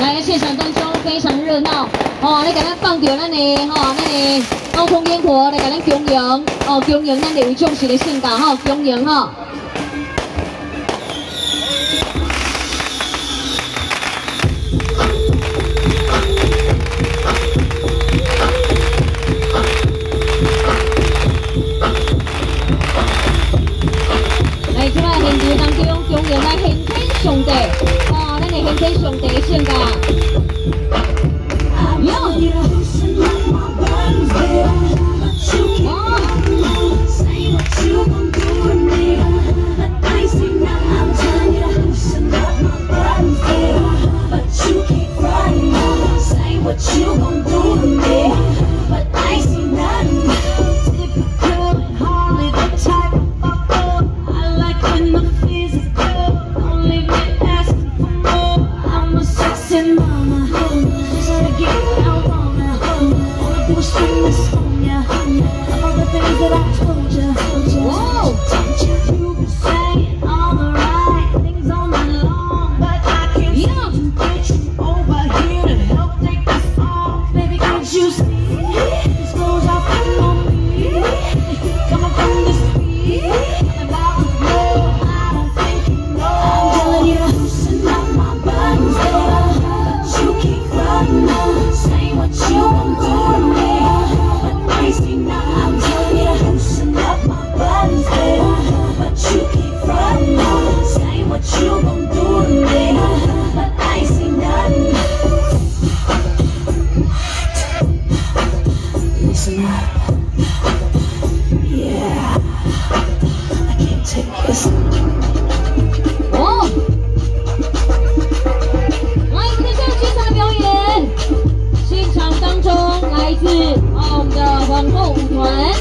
来现场当中非常热闹哦，来给咱放掉咱的咱的高空烟火，来给咱供应供应咱的为重视的性格供应来，即摆现场当中供应咱先天上帝咱的先天上帝的性格。 What you gon' do to me? But I see nothing. Typical and hardly the type of girl I like when the physical. Don't leave me asking for more. I'm a sexy mama. Try to get out on ya. All I do is spend this on ya. All the things that I told ya. Whoa, you been saying all the right things all night long, but I can't seem to get you over here to help take. You see, these clothes are putting on me. Coming from the street, I'm about to blow. I don't think you know. I'm telling you to loosen up my buttons, baby. But you keep running, saying what you gon' do to me. But I see now. I'm telling you to loosen up my buttons, baby. But you keep running, saying what you gon' do to me. But I see nothing. Listen up. Yeah, I can't take this. 哦，来看这个精彩表演，现场当中来自我们的皇后舞团。